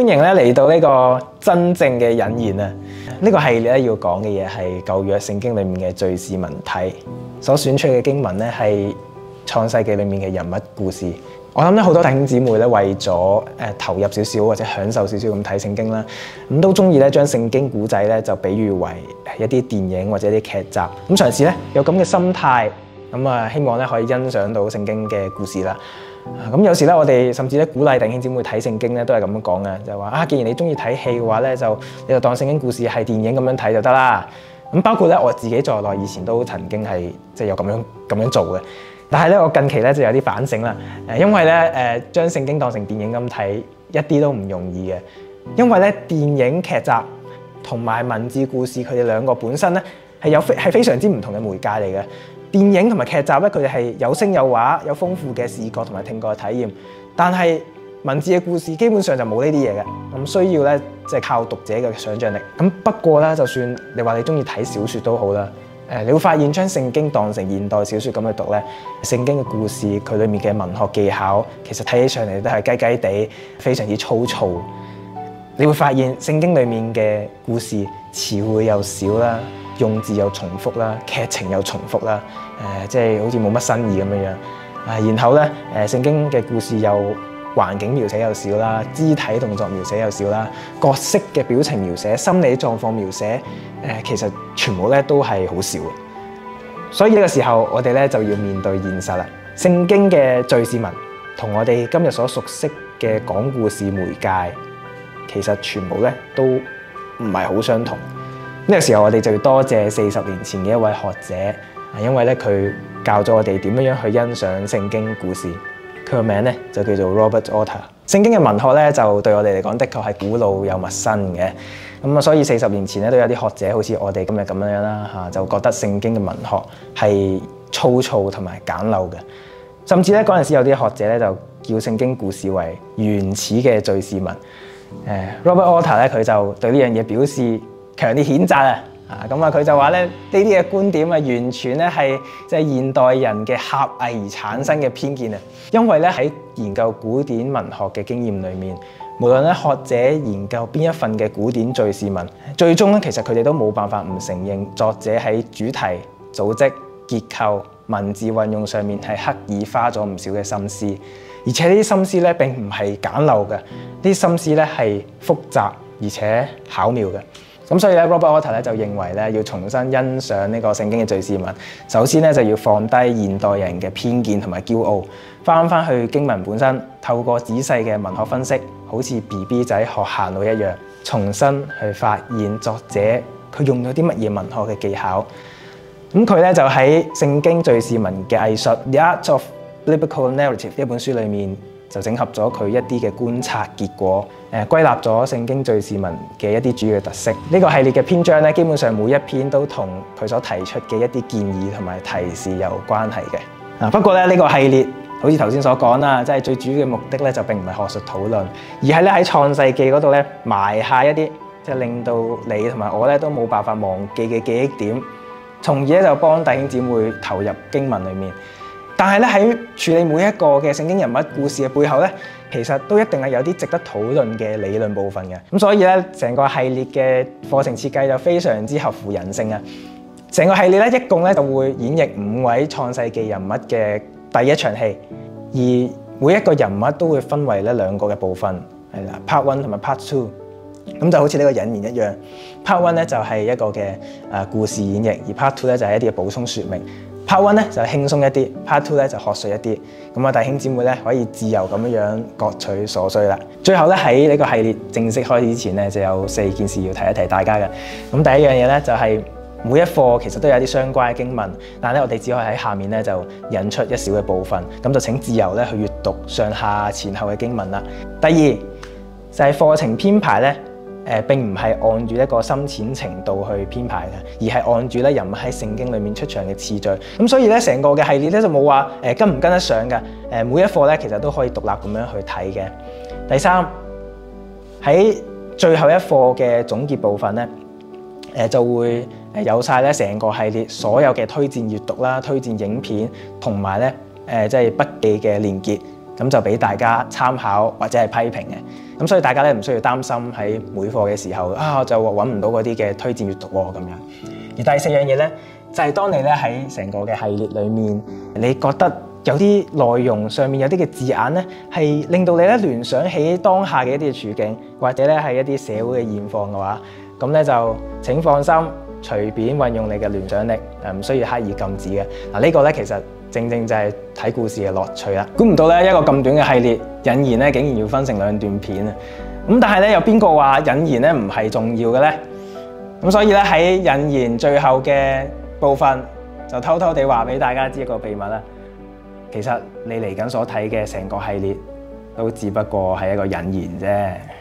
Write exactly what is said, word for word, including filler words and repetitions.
迎咧嚟到呢個真正嘅引言啊！呢、這個系列咧要講嘅嘢係舊約聖經裏面嘅敘事文體，所選出嘅經文咧係創世記裏面嘅人物故事。我諗咧好多弟兄姊妹咧為咗誒投入少少或者享受少少咁睇聖經啦，咁都中意咧將聖經古仔咧就比喻為一啲電影或者啲劇集，咁嘗試咧有咁嘅心態，咁啊希望咧可以欣賞到聖經嘅故事啦。咁有時咧我哋甚至咧鼓勵弟兄姊妹睇聖經咧都係咁樣講嘅，就係話啊，既然你中意睇戲嘅話咧，就你就當聖經故事係電影咁樣睇就得啦。咁包括咧我自己在內，以前都曾經係即係有咁樣咁樣做嘅。但係咧，我近期咧就有啲反省啦。誒，因為咧誒將聖經當成電影咁睇，一啲都唔容易嘅。因為咧電影劇集同埋文字故事，佢哋兩個本身咧係有非係非常之唔同嘅媒介嚟嘅。電影同埋劇集咧，佢哋係有聲有畫，有豐富嘅視覺同埋聽覺嘅體驗。但係文字嘅故事基本上就冇呢啲嘢嘅，咁需要咧即係靠讀者嘅想像力。咁不過咧，就算你話你中意睇小説都好啦。誒，你會發現將聖經當成現代小説咁去讀咧，聖經嘅故事佢裡面嘅文學技巧，其實睇起上嚟都係雞雞地，非常之粗糙。你會發現聖經裡面嘅故事詞彙又少啦，用字又重複啦，劇情又重複啦，誒，即係好似冇乜新意咁樣樣。啊，然後咧，誒，聖經嘅故事又環境描寫又少啦，肢體動作描寫又少啦，角色嘅表情描寫、心理狀況描寫，誒，其實全部咧都係好少嘅。所以呢個時候，我哋咧就要面對現實啦。聖經嘅敘事文同我哋今日所熟悉嘅講故事媒介，其實全部咧都唔係好相同。呢個時候，我哋就要多謝四十年前嘅一位學者，因為咧佢教咗我哋點樣樣去欣賞聖經故事。佢個名咧就叫做 Robert Alter。聖經嘅文學咧就對我哋嚟講，的確係古老又陌生嘅。咁啊，所以四十年前咧都有啲學者好似我哋今日咁樣樣啦嚇，就覺得聖經嘅文學係粗糙同埋簡陋嘅。甚至咧嗰陣時有啲學者咧就叫聖經故事為原始嘅敘事文。誒 Robert Alter 咧佢就對呢樣嘢表示強烈譴責啊！啊，咁啊，佢就話咧呢啲嘅觀點啊，完全咧係即係現代人嘅狹隘而產生嘅偏見啊！因為咧喺研究古典文學嘅經驗裏面，無論咧學者研究邊一份嘅古典敘事文，最終咧其實佢哋都冇辦法唔承認作者喺主題、組織、結構、文字運用上面係刻意花咗唔少嘅心思，而且呢啲心思咧並唔係簡陋嘅，呢啲心思咧係複雜而且巧妙嘅。咁所以咧 ，Robert Alter 咧就認為咧，要重新欣賞呢個聖經嘅敘事文，首先咧就要放低現代人嘅偏見同埋驕傲，翻翻去經文本身，透過仔細嘅文學分析，好似 B B 仔學行路一樣，重新去發現作者佢用咗啲乜嘢文學嘅技巧。咁佢咧就喺聖經敘事文嘅藝術《The Art of Biblical Narrative》呢本書裏面，就整合咗佢一啲嘅觀察結果，誒歸納咗聖經敘事文嘅一啲主要嘅特色。呢個系列嘅篇章咧，基本上每一篇都同佢所提出嘅一啲建議同埋提示有關係嘅。啊，不過咧呢個系列好似頭先所講啦，即係最主要嘅目的咧就並唔係學術討論，而係咧喺創世記嗰度咧埋下一啲即係令到你同埋我咧都冇辦法忘記嘅記憶點，從而咧就幫弟兄姊妹投入經文裡面。但係咧喺處理每一個嘅聖經人物故事嘅背後咧，其實都一定係有啲值得討論嘅理論部分嘅。咁所以咧，成個系列嘅課程設計就非常之合乎人性啊！成個系列咧，一共咧就會演繹五位創世記人物嘅第一場戲，而每一個人物都會分為咧兩個嘅部分，係啦 ，Part One 同埋 Part Two。咁就好似呢個引言一樣 ，Part One 咧就係一個嘅誒故事演繹，而 Part Two 咧就係一啲嘅補充説明。Part One 咧就輕鬆一啲 ，Part Two 咧就學術一啲。咁啊，弟兄姊妹咧可以自由咁樣樣各取所需啦。最後咧喺呢個系列正式開始之前咧，就有四件事要提一提大家嘅。咁第一樣嘢咧就係每一課其實都有啲相關嘅經文，但係咧我哋只可以喺下面咧就引出一小嘅部分，咁就請自由咧去閱讀上下前後嘅經文啦。第二就係課程編排咧。誒並唔係按住一個深淺程度去編排嘅，而係按住咧人物喺聖經裏面出場嘅次序。咁所以咧成個嘅系列咧就冇話誒跟唔跟得上嘅。誒每一課咧其實都可以獨立咁樣去睇嘅。第三喺最後一課嘅總結部分咧，誒就會誒有晒咧成個系列所有嘅推薦閱讀啦、推薦影片同埋咧誒即係筆記嘅連結，咁就俾大家參考或者係批評嘅。 咁所以大家咧唔需要擔心喺每課嘅時候啊，我就揾唔到嗰啲嘅推薦閱讀喎咁樣。而第四樣嘢咧，就係當你咧喺成個嘅系列裏面，你覺得有啲內容上面有啲嘅字眼咧，係令到你咧聯想起當下嘅一啲處境，或者咧係一啲社會嘅現況嘅話，咁咧就請放心，隨便運用你嘅聯想力，誒唔需要刻意禁止嘅。嗱呢個咧其實正正就係睇故事嘅樂趣啦。估唔到咧一個咁短嘅系列引言咧，竟然要分成兩段片啊！咁但係咧有邊個話引言咧唔係重要嘅咧？咁所以咧喺引言最後嘅部分，就偷偷地話俾大家知一個秘密啦。其實你嚟緊所睇嘅成個系列，都只不過係一個引言啫。